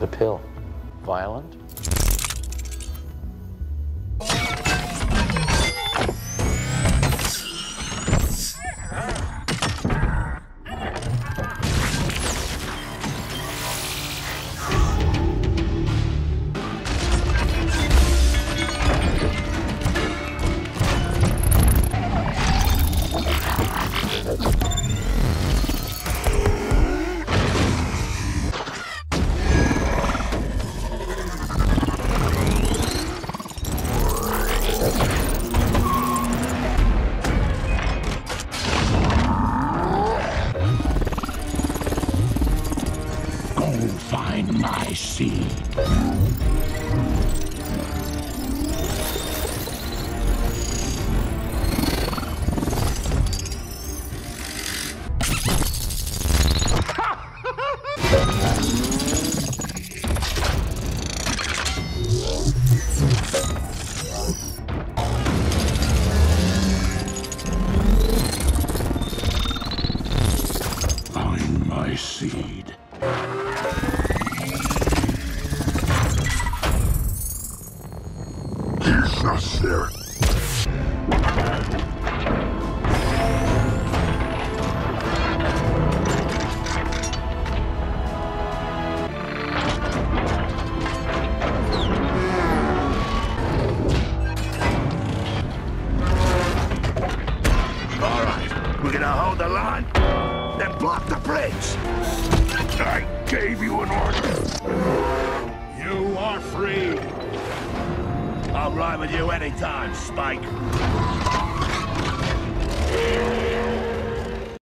The pill. Violent? Find my seed. Find my seed. He's not there. All right, we're gonna hold the line, then block the bridge. I gave you an order. You are free. I'll ride with you anytime, Spike.